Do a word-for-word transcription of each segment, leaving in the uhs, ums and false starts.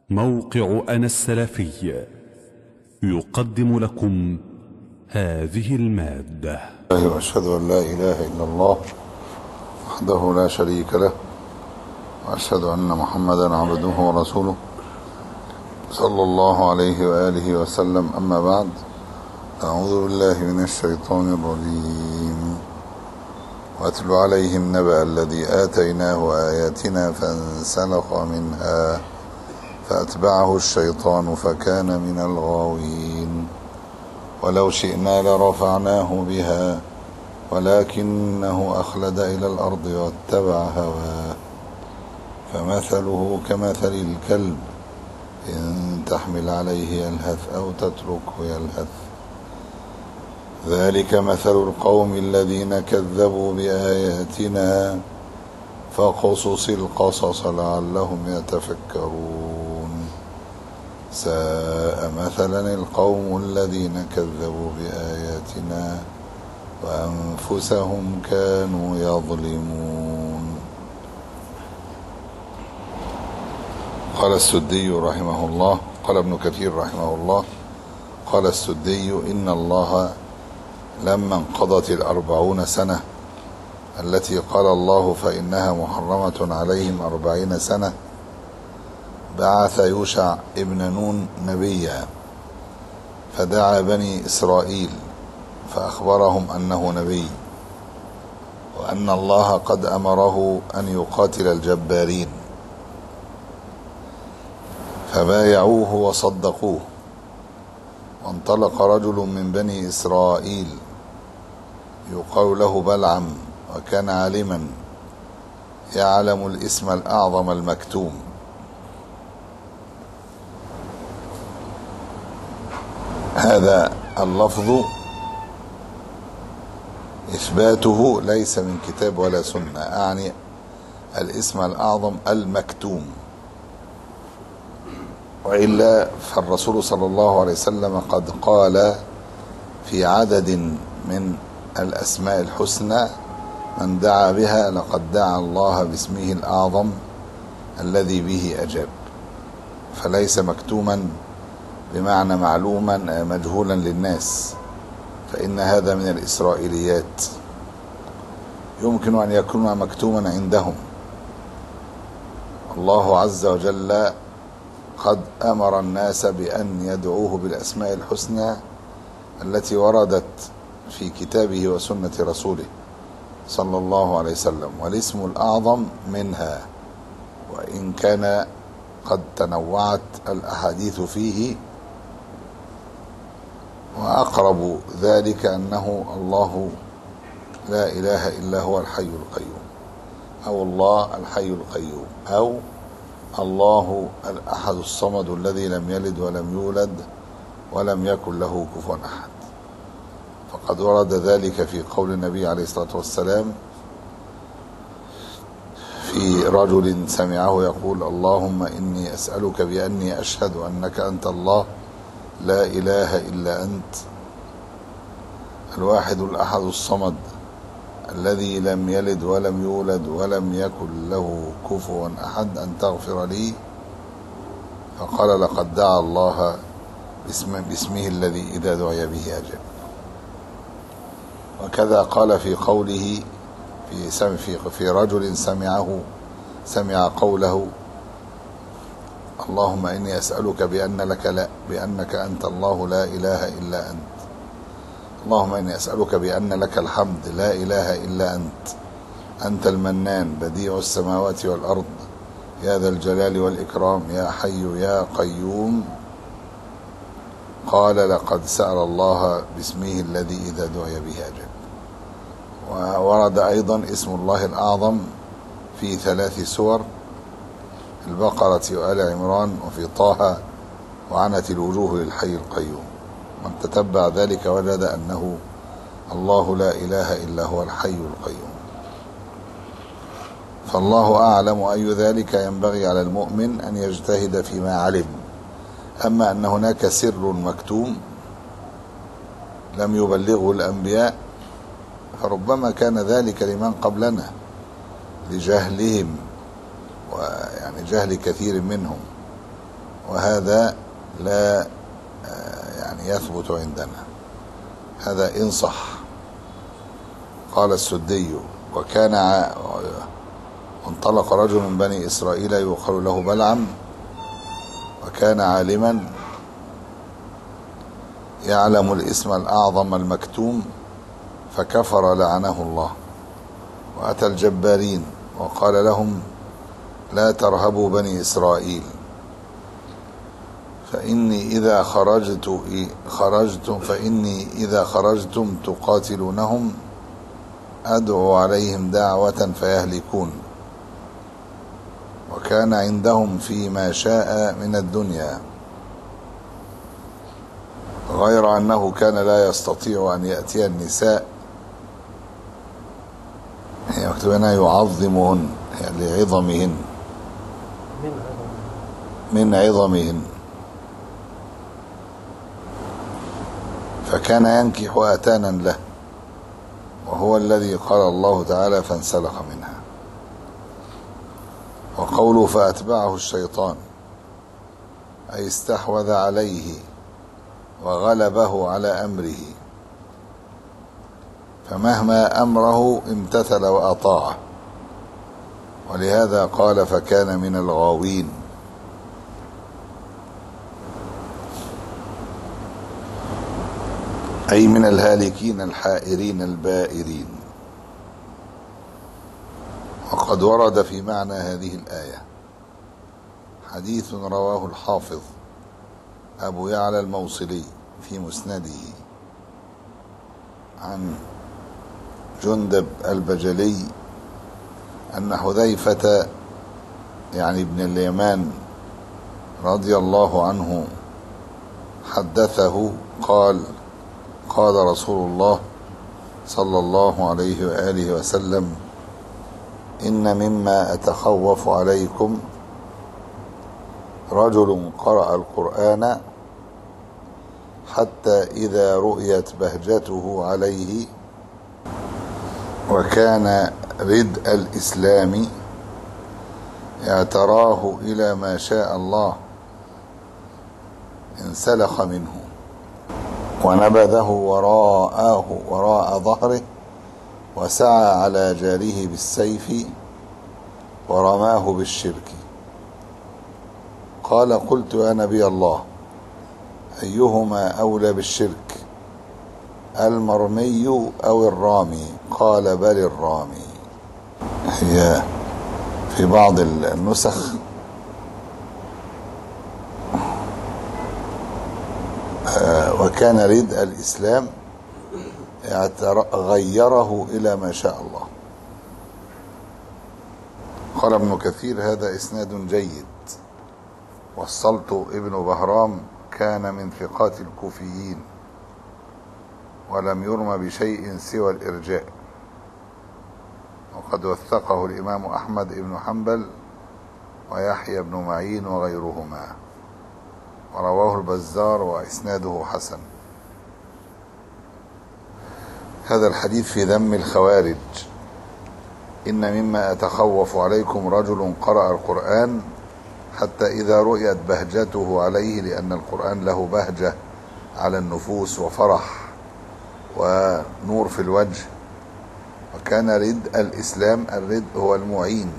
موقع أنا السلفي يقدم لكم هذه المادة. وأشهد أن لا إله إلا الله وحده لا شريك له، وأشهد أن محمدا عبده ورسوله صلى الله عليه وآله وسلم. أما بعد، أعوذ بالله من الشيطان الرجيم. واتل عليهم نبأ الذي آتيناه آياتنا فانسلخ منها فأتبعه الشيطان فكان من الغاوين. ولو شئنا لرفعناه بها ولكنه أخلد إلى الأرض واتبع هواه فمثله كمثل الكلب إن تحمل عليه يلهث أو تتركه يلهث. ذلك مثل القوم الذين كذبوا بآياتنا فقصص القصص لعلهم يتفكرون. ساء مثلا القوم الذين كذبوا بآياتنا وأنفسهم كانوا يظلمون. قال السدي رحمه الله، قال ابن كثير رحمه الله، قال السدي: إن الله لما انقضت الأربعون سنة التي قال الله فإنها محرمة عليهم أربعين سنة بعث يوشع ابن نون نبيا فدعا بني إسرائيل فأخبرهم أنه نبي وأن الله قد أمره أن يقاتل الجبارين، فبايعوه وصدقوه. وانطلق رجل من بني إسرائيل يقال له بلعم، وكان عالما يعلم الاسم الأعظم المكتوم. هذا اللفظ إثباته ليس من كتاب ولا سنة، أعني الاسم الأعظم المكتوم، وإلا فالرسول صلى الله عليه وسلم قد قال في عدد من الأسماء الحسنى: من دعا بها لقد دعا الله باسمه الأعظم الذي به أجاب. فليس مكتوما بمعنى معلوما مجهولا للناس، فإن هذا من الإسرائيليات، يمكن أن يكون مكتوما عندهم. الله عز وجل قد أمر الناس بأن يدعوه بالأسماء الحسنى التي وردت في كتابه وسنة رسوله صلى الله عليه وسلم، والاسم الأعظم منها، وإن كان قد تنوعت الأحاديث فيه. وأقرب ذلك أنه الله لا إله إلا هو الحي القيوم، أو الله الحي القيوم، أو الله الأحد الصمد الذي لم يلد ولم يولد ولم يكن له كفوا أحد. فقد ورد ذلك في قول النبي عليه الصلاة والسلام في رجل سمعه يقول: اللهم إني أسألك بأني أشهد أنك أنت الله لا إله إلا أنت الواحد الأحد الصمد الذي لم يلد ولم يولد ولم يكن له كفوا أحد أن تغفر لي. فقال: لقد دعا الله باسم باسمه الذي إذا دعي به أجاب. وكذا قال في قوله في في في رجل سمعه سمع قوله: اللهم إني أسألك بأن لك لا بأنك أنت الله لا إله إلا أنت اللهم إني أسألك بأن لك الحمد لا إله إلا أنت أنت المنان بديع السماوات والأرض يا ذا الجلال والإكرام يا حي يا قيوم. قال: لقد سأل الله باسمه الذي إذا دعي به أجاب. وورد أيضا اسم الله الأعظم في ثلاث سور: البقرة وآل عمران وفي طه وعنت الوجوه للحي القيوم. من تتبع ذلك وجد أنه الله لا إله إلا هو الحي القيوم. فالله أعلم أي ذلك ينبغي على المؤمن أن يجتهد فيما علم. أما أن هناك سر مكتوم لم يبلغه الأنبياء فربما كان ذلك لمن قبلنا لجهلهم، ويعني جهل كثير منهم، وهذا لا يعني يثبت عندنا. هذا إن صح. قال السدي: وكان ع... وانطلق رجل من بني إسرائيل يقال له بلعم، وكان عالما يعلم الاسم الأعظم المكتوم، فكفر لعنه الله، وأتى الجبارين وقال لهم: لا ترهبوا بني إسرائيل، فإني إذا خرجت خرجتم فإني إذا خرجتم تقاتلونهم أدعو عليهم دعوة فيهلكون. وكان عندهم فيما شاء من الدنيا، غير أنه كان لا يستطيع أن يأتي النساء، هي مكتوب هنا يعظمهن، يعني لعظمهن، من عظمهن، فكان ينكح آتانا له، وهو الذي قال الله تعالى: فانسلخ منها. وقوله: فأتبعه الشيطان، أي استحوذ عليه وغلبه على أمره، فمهما أمره امتثل وأطاعه، ولهذا قال: فكان من الغاوين. أي من الهالكين الحائرين البائرين. وقد ورد في معنى هذه الآية حديث رواه الحافظ أبو يعلى الموصلي في مسنده عن جندب البجلي أن حذيفة يعني ابن اليمان رضي الله عنه حدثه قال: قال رسول الله صلى الله عليه وآله وسلم: إن مما أتخوف عليكم رجل قرأ القرآن حتى إذا رؤيت بهجته عليه وكان ردء الإسلام اعتراه إلى ما شاء الله انسلخ منه ونبذه وراءه وراء ظهره وسعى على جاره بالسيف ورماه بالشرك. قال: قلت يا نبي الله، أيهما أولى بالشرك، المرمي أو الرامي؟ قال: بل الرامي. هي في بعض النسخ وكان ردء الإسلام غيره إلى ما شاء الله. قال ابن كثير: هذا إسناد جيد. والسلط ابن بهرام كان من ثقات الكوفيين، ولم يرم بشيء سوى الإرجاء، وقد وثقه الإمام أحمد بن حنبل ويحيى بن معين وغيرهما، ورواه البزار وإسناده حسن. هذا الحديث في ذم الخوارج: إن مما أتخوف عليكم رجل قرأ القرآن حتى إذا رؤيت بهجته عليه، لأن القرآن له بهجة على النفوس وفرح ونور في الوجه، وكان ردء الإسلام، الردء هو المعين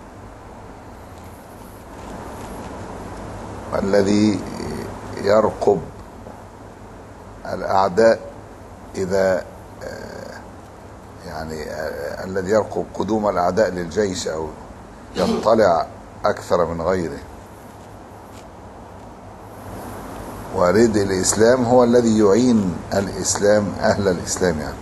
الذي يرقب الأعداء، إذا يعني الذي يرقب قدوم الأعداء للجيش أو يطلع أكثر من غيره. وردء الإسلام هو الذي يعين الإسلام، أهل الإسلام يعني.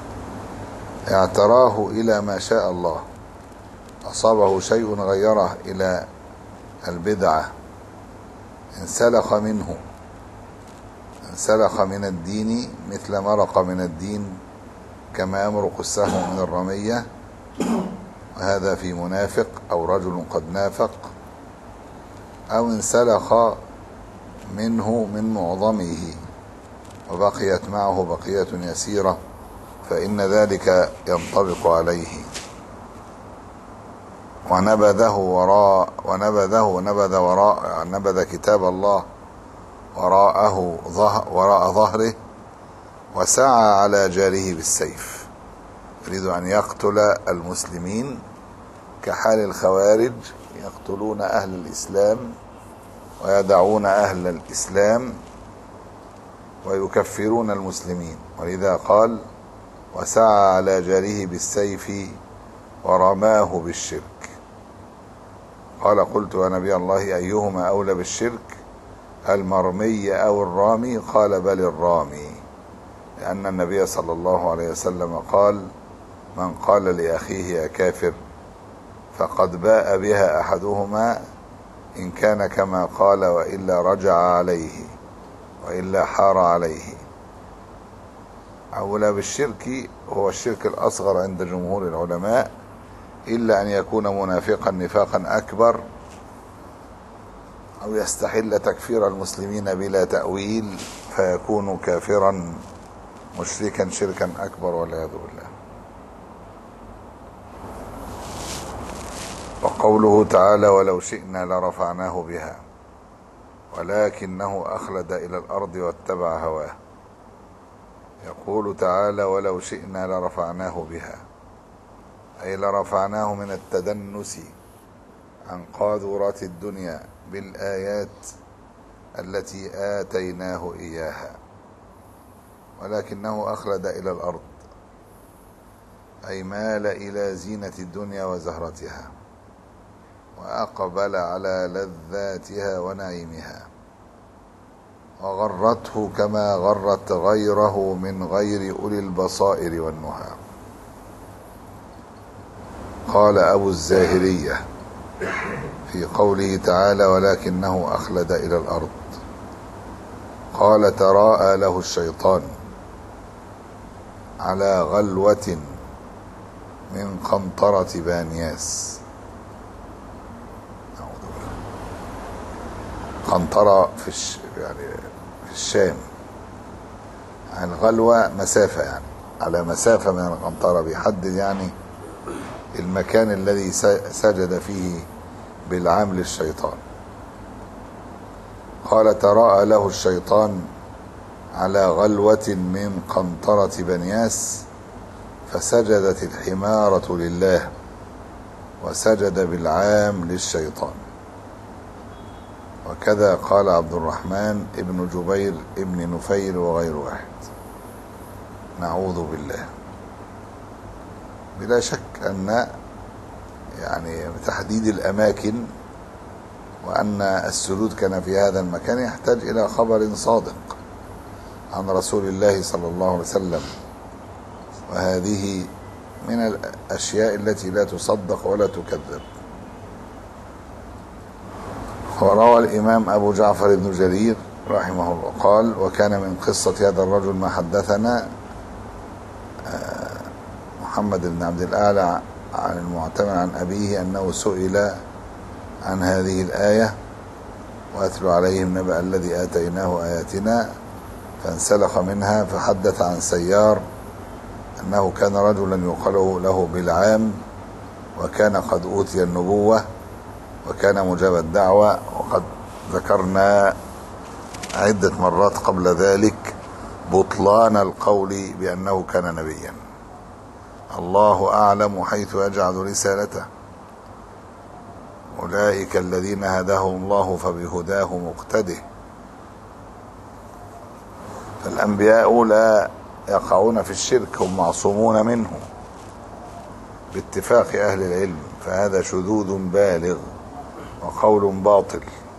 اعتراه إلى ما شاء الله، أصابه شيء غيره إلى البدعة، انسلخ منه، انسلخ من الدين مثل مرق من الدين كما يمرق السهم من الرمية. وهذا في منافق أو رجل قد نافق، أو انسلخ منه من معظمه وبقيت معه بقية يسيرة، فإن ذلك ينطبق عليه. ونبذه وراء ونبذه نبذ وراء نبذ كتاب الله وراءه ظهر وراء ظهره، وسعى على جاره بالسيف، يريد أن يقتل المسلمين كحال الخوارج، يقتلون أهل الإسلام ويدعون أهل الإسلام ويكفرون المسلمين. ولذا قال وسعى على جاره بالسيف ورماه بالشرك. قال قلت يا نبي الله أيهما أولى بالشرك، المرمي أو الرامي؟ قال بل الرامي، لأن النبي صلى الله عليه وسلم قال من قال لأخيه يا كافر فقد باء بها أحدهما إن كان كما قال وإلا رجع عليه وإلا حار عليه. أولى بالشرك هو الشرك الأصغر عند جمهور العلماء، إلا أن يكون منافقا نفاقا أكبر أو يستحل تكفير المسلمين بلا تأويل فيكون كافرا مشركا شركا أكبر والعياذ بالله. وقوله تعالى ولو شئنا لرفعناه بها ولكنه أخلد إلى الأرض واتبع هواه. يقول تعالى ولو شئنا لرفعناه بها، أي لرفعناه من التدنس عن قاذورات الدنيا بالآيات التي آتيناه إياها، ولكنه أخلد إلى الأرض أي مال إلى زينة الدنيا وزهرتها، وأقبل على لذاتها ونعيمها، وغرته كما غرت غيره من غير أولي البصائر والنهى. قال أبو الزاهرية في قوله تعالى ولكنه أخلد إلى الأرض، قال تراءى له الشيطان على غلوة من قنطرة بانياس. قنطرة في الش... يعني في الشام، يعني الغلوة مسافة، يعني على مسافة من القنطرة، بيحدد يعني المكان الذي سجد فيه بالعام للشيطان. قال تراءى له الشيطان على غلوة من قنطرة بنياس فسجدت الحمارة لله وسجد بالعام للشيطان. وكذا قال عبد الرحمن ابن جبير ابن نفيل وغير واحد. نعوذ بالله. بلا شك أن يعني تحديد الأماكن وأن السجود كان في هذا المكان يحتاج إلى خبر صادق عن رسول الله صلى الله عليه وسلم، وهذه من الأشياء التي لا تصدق ولا تكذب. وروى الإمام أبو جعفر بن جرير رحمه الله قال وكان من قصة هذا الرجل ما حدثنا محمد بن عبد الأعلى عن المعتمر عن أبيه أنه سئل عن هذه الآية وأتلو عليهم نبأ الذي آتيناه آياتنا فانسلخ منها، فحدث عن سيار أنه كان رجلا يقال له بالعام وكان قد أوتي النبوة وكان مجاب الدعوة. وقد ذكرنا عدة مرات قبل ذلك بطلان القول بأنه كان نبيا، الله أعلم حيث يجعل رسالته، أولئك الذين هداهم الله فبهداه مقتده. فالأنبياء لا يقعون في الشرك، هم معصومون منه باتفاق أهل العلم، فهذا شذوذ بالغ وقول باطل.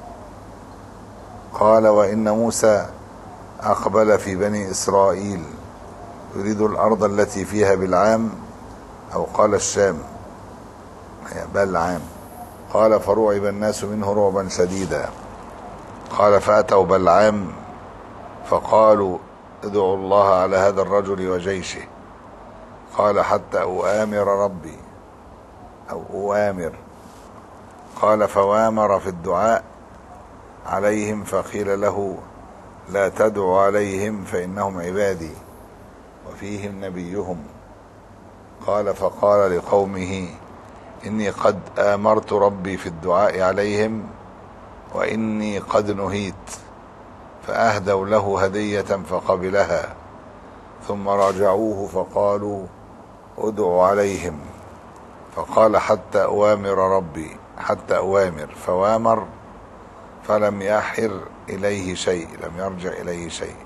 قال وإن موسى أقبل في بني إسرائيل يريد الأرض التي فيها بالعام، أو قال الشام هي بلعام. قال فرعب الناس منه رعبا شديدا. قال فأتوا بلعام فقالوا ادعوا الله على هذا الرجل وجيشه. قال حتى أؤامر ربي أو أؤامر. قال فوامر في الدعاء عليهم فقيل له لا تدعوا عليهم فإنهم عبادي وفيهم نبيهم. قال فقال لقومه إني قد آمرت ربي في الدعاء عليهم وإني قد نهيت، فأهدوا له هدية فقبلها، ثم راجعوه فقالوا ادعوا عليهم، فقال حتى أوامر ربي، حتى أوامر، فوامر فلم يحر إليه شيء، لم يرجع إليه شيء،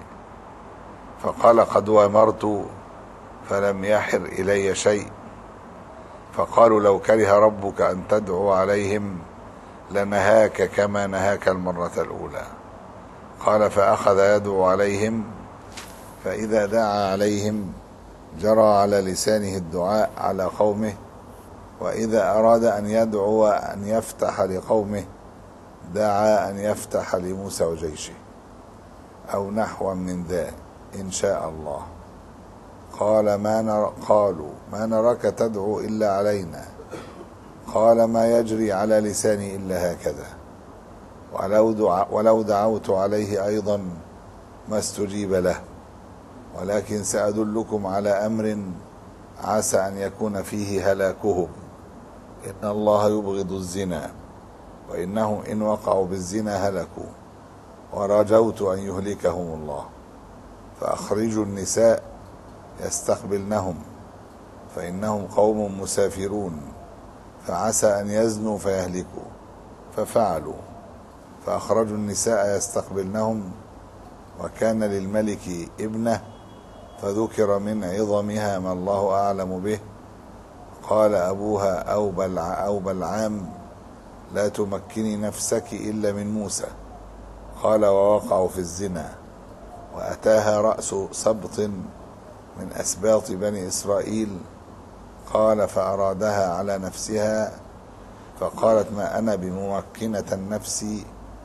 فقال قد وامرت فلم يحر إلي شيء، فقالوا لو كره ربك أن تدعو عليهم لنهاك كما نهاك المرة الأولى. قال فأخذ يدعو عليهم، فإذا دعا عليهم جرى على لسانه الدعاء على قومه، وإذا أراد أن يدعو أن يفتح لقومه دعا أن يفتح لموسى وجيشه أو نحو من ذا إن شاء الله. قال ما نر... قالوا ما نراك تدعو إلا علينا، قال ما يجري على لساني إلا هكذا، ولو, دع... ولو دعوت عليه أيضا ما استجيب له، ولكن سأدلكم على أمر عسى أن يكون فيه هلاكهم، إن الله يبغض الزنا، وإنهم إن وقعوا بالزنا هلكوا، ورجوت أن يهلكهم الله، فأخرجوا النساء يستقبلنهم، فإنهم قوم مسافرون، فعسى أن يزنوا فيهلكوا، ففعلوا، فأخرجوا النساء يستقبلنهم، وكان للملك ابنة، فذكر من عظمها ما الله أعلم به، قال أبوها أو بلع أو بلعام لا تمكني نفسك إلا من موسى، قال ووقعوا في الزنا، وأتاها رأس سبط من أسباط بني إسرائيل، قال فأرادها على نفسها، فقالت ما أنا بممكنة نفسي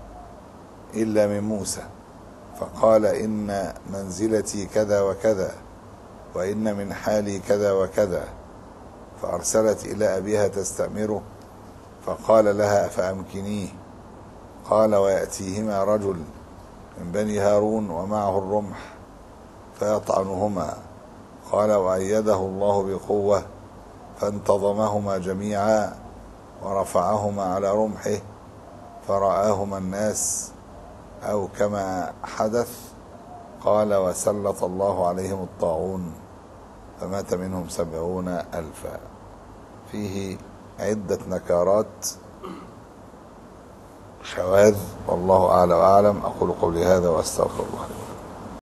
إلا من موسى، فقال إن منزلتي كذا وكذا، وإن من حالي كذا وكذا، فأرسلت إلى أبيها تستأمره، فقال لها فأمكنيه، قال ويأتيهما رجل من بني هارون ومعه الرمح فيطعنهما، قال وأيده الله بقوة، فانتظمهما جميعا ورفعهما على رمحه، فرآهما الناس أو كما حدث، قال وسلط الله عليهم الطاعون فمات منهم سبعون ألفا. فيه عدة نكارات شواذ، والله أعلى وأعلم. أقول قولي هذا وأستغفر الله.